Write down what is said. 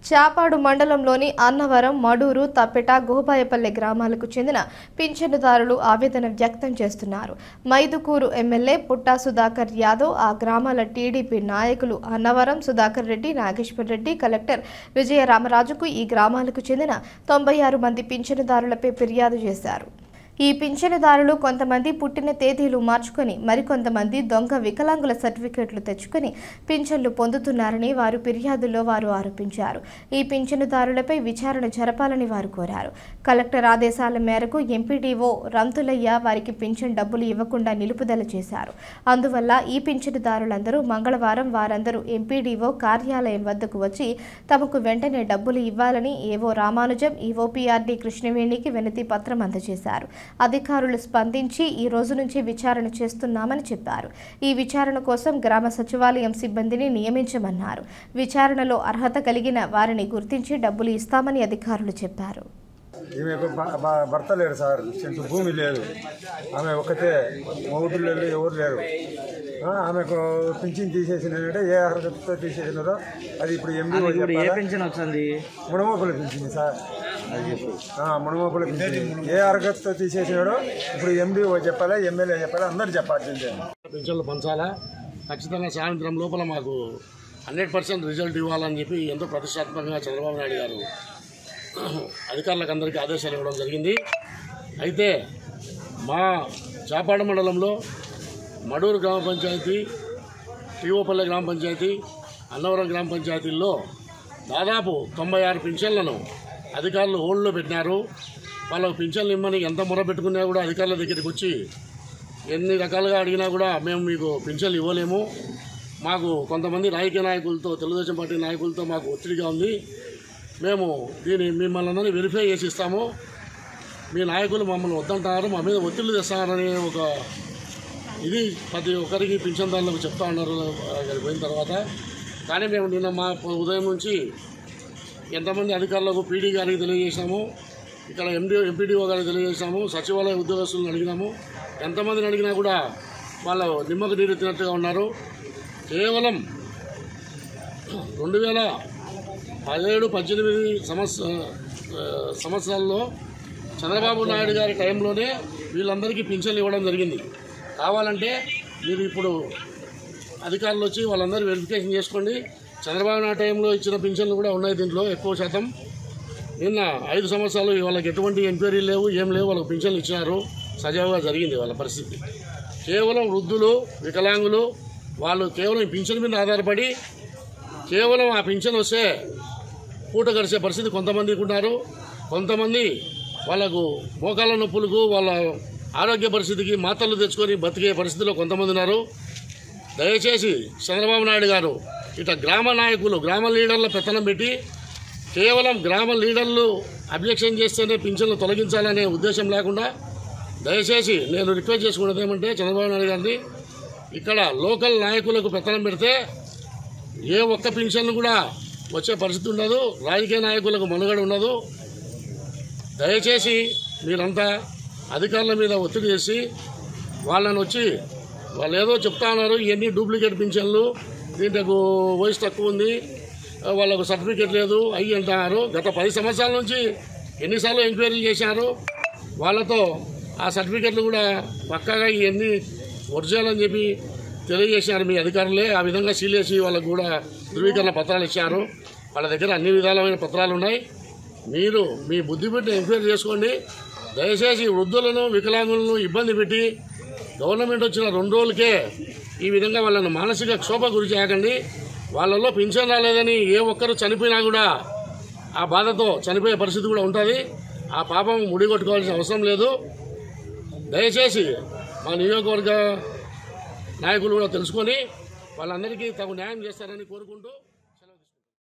చాపాడు మండలంలోని అన్నవరం, మడూరు, తప్పెట, గోబాయపల్లె గ్రామాలకు చెందిన పింఛనుదారులు ఆవేదన వ్యక్తం చేస్తున్నారు. మైదుకూరు ఎమ్మెల్యే పుట్టా సుధాకర్ యాదవ్, ఆ గ్రామాల టీడీపీ నాయకులు అన్నవరం సుధాకర్ రెడ్డి, నాగేశ్వర్ రెడ్డి, కలెక్టర్ విజయరామరాజుకు ఈ గ్రామాలకు చెందిన 96 మంది పింఛనుదారులపై ఫిర్యాదు చేశారు. ఈ పింఛనుదారులు కొంతమంది పుట్టిన తేదీలు మార్చుకొని మరికొంతమంది దొంగ వికలాంగుల సర్టిఫికెట్లు తెచ్చుకొని పింఛన్లు పొందుతున్నారని వారు ఫిర్యాదుల్లో ఆరోపించారు. ఈ పింఛనుదారులపై విచారణ జరపాలని వారు కోరారు. కలెక్టర్ ఆదేశాల మేరకు ఎంపీడీఓ రంతులయ్య వారికి పింఛన్ డబ్బులు ఇవ్వకుండా నిలుపుదల చేశారు. అందువల్ల ఈ పింఛనుదారులందరూ మంగళవారం వారందరూ ఎంపీడీఓ కార్యాలయం వద్దకు వచ్చి తమకు వెంటనే డబ్బులు ఇవ్వాలని ఏవో రామానుజం, ఈఓపీఆర్డీ కృష్ణవేణికి వినతి పత్రం అందజేశారు. అధికారులు స్పందించి ఈ రోజు నుంచి విచారణ చేస్తున్నామని చెప్పారు. ఈ విచారణ కోసం గ్రామ సచివాలయం సిబ్బందిని నియమించమన్నారు. విచారణలో అర్హత కలిగిన వారిని గుర్తించి డబ్బులు ఇస్తామని అధికారులు చెప్పారు. భర్త లేరు సార్, సెంటు భూమి లేదు, ఆమె ఒకటే, మొగుడు లేదు, ఎవరు లేరు. ఆమెకు పింఛన్ తీసేసినంటే ఏ అర్హతతో తీసేసినారో అది ఇప్పుడు పింఛన్ వచ్చింది మునమోపుల పింఛన్ సార్, మునమోపుల పింఛన్ ఏ అర్హతతో తీసేసినాడో ఇప్పుడు ఎండీఓ చెప్పాలా, ఎమ్మెల్యే చెప్పాలా, అందరూ చెప్పాల్సిందే. పింఛన్లు పంచాలా, ఖచ్చితంగా సాయంత్రం లోపల మాకు 100% రిజల్ట్ ఇవ్వాలని చెప్పి ఎంతో ప్రతిష్టాత్మకంగా చంద్రబాబు నాయుడు గారు అధికారులకు అందరికీ ఆదేశాలు ఇవ్వడం జరిగింది. అయితే మా చాపాడు మండలంలో మడూరు గ్రామ పంచాయతీ, టీఓపల్లె గ్రామ పంచాయతీ, అన్నవరం గ్రామ పంచాయతీల్లో దాదాపు 96 పింఛన్లను అధికారులు హోల్డ్లో పెట్టినారు. వాళ్ళకు పింఛన్లు ఇమ్మని ఎంత మొర పెట్టుకున్నా కూడా అధికారుల దగ్గరికి వచ్చి ఎన్ని రకాలుగా అడిగినా కూడా మేము మీకు పింఛన్లు ఇవ్వలేము, మాకు కొంతమంది రాజకీయ నాయకులతో, తెలుగుదేశం పార్టీ నాయకులతో మాకు ఒత్తిడిగా ఉంది, మేము దీన్ని మిమ్మల్ని అందరినీ వెరిఫై చేసి ఇస్తాము, మీ నాయకులు మమ్మల్ని వద్దంటున్నారు, మా మీద ఒత్తిళ్లు తెస్తారని ఒక ఇది ప్రతి ఒక్కరికి పింఛన్దారులకు చెప్తా ఉన్నారు అక్కడికి పోయిన తర్వాత. కానీ మేము నిన్న మా ఉదయం నుంచి ఎంతమంది అధికారులకు పీడీ గారికి తెలియజేసాము, ఇక్కడ ఎంపీడీఓ గారికి తెలియజేసాము, సచివాలయ ఉద్యోగస్తులను అడిగినాము. ఎంతమందిని అడిగినా కూడా వాళ్ళ నిమ్మకు నీరెత్తినట్టుగా ఉన్నారు. కేవలం 2017-18 సంవత్సరాల్లో చంద్రబాబు నాయుడు గారి టైంలోనే వీళ్ళందరికీ పింఛన్లు ఇవ్వడం జరిగింది. కావాలంటే మీరు ఇప్పుడు అధికారులు వచ్చి వాళ్ళందరూ వెరిఫికేషన్ చేసుకోండి. చంద్రబాబు నాయుడు టైంలో ఇచ్చిన పింఛన్లు కూడా ఉన్నాయి దీంట్లో ఎక్కువ శాతం. నిన్న 5 సంవత్సరాలు వాళ్ళకి ఎటువంటి ఎంక్వైరీలు లేవు, ఏం లేవు, వాళ్ళకి పింఛన్లు ఇచ్చినారు, సజావుగా జరిగింది వాళ్ళ పరిస్థితి. కేవలం వృద్ధులు, వికలాంగులు వాళ్ళు కేవలం పింఛన్ మీద ఆధారపడి కేవలం ఆ పింఛన్ వస్తే పూట గడిచే పరిస్థితి కొంతమందికి ఉన్నారు. కొంతమంది వాళ్ళకు మోకాళ్ళ నొప్పులకు, వాళ్ళ ఆరోగ్య పరిస్థితికి మాత్రలు తెచ్చుకొని బతికే పరిస్థితిలో కొంతమంది ఉన్నారు. దయచేసి చంద్రబాబు నాయుడు గారు ఇట్లా గ్రామ నాయకులు, గ్రామ లీడర్ల పెత్తనం పెట్టి కేవలం గ్రామ లీడర్లు అబ్జెక్షన్ చేస్తేనే పింఛన్లు తొలగించాలనే ఉద్దేశం లేకుండా దయచేసి నేను రిక్వెస్ట్ చేసుకున్నది ఏమంటే చంద్రబాబు నాయుడు గారిని, ఇక్కడ లోకల్ నాయకులకు పెత్తనం పెడితే ఏ ఒక్క పింఛన్లు కూడా వచ్చే పరిస్థితి ఉండదు, రాజకీయ నాయకులకు మనుగడ ఉండదు. దయచేసి మీరంతా అధికారుల మీద ఒత్తిడి చేసి వాళ్ళని వచ్చి వాళ్ళు ఏదో చెప్తా ఉన్నారు, ఇవన్నీ డూప్లికేట్ పింఛన్లు, దీంట్లో వయసు తక్కువ ఉంది, వాళ్ళకు సర్టిఫికేట్ లేదు అయ్యి అంటున్నారు. గత 10 సంవత్సరాల నుంచి ఎన్నిసార్లు ఎంక్వైరీలు చేశారు, వాళ్ళతో ఆ సర్టిఫికేట్లు కూడా పక్కాగా ఇవన్నీ ఒరిజినల్ అని చెప్పి తెలియజేశారు మీ అధికారులే. ఆ విధంగా సీల్ చేసి వాళ్ళకు కూడా ధృవీకరణ పత్రాలు ఇచ్చారు. వాళ్ళ దగ్గర అన్ని విధాలమైన పత్రాలు ఉన్నాయి. మీరు మీ బుద్ధి పెట్టి ఎంక్వైరీ చేసుకోండి. దయచేసి వృద్ధులను, వికలాంగులను ఇబ్బంది పెట్టి గవర్నమెంట్ వచ్చిన 2 రోజులకే ఈ విధంగా వాళ్ళను మానసిక క్షోభ గురి చేయకండి. వాళ్ళలో పింఛన్ రాలేదని ఏ ఒక్కరు చనిపోయినా కూడా ఆ బాధతో చనిపోయే పరిస్థితి కూడా ఉంటుంది. ఆ పాపం ముడిగొట్టుకోవాల్సిన అవసరం లేదు. దయచేసి మా నియోజకవర్గ నాయకులు కూడా తెలుసుకొని వాళ్ళందరికీ తగు న్యాయం చేస్తారని కోరుకుంటూ